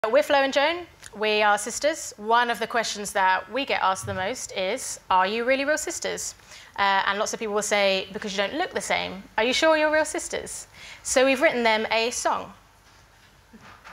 We're Flo and Joan. We are sisters. One of the questions that we get asked the most is, are you really real sisters? And lots of people will say, because you don't look the same, are you sure you're real sisters? So we've written them a song.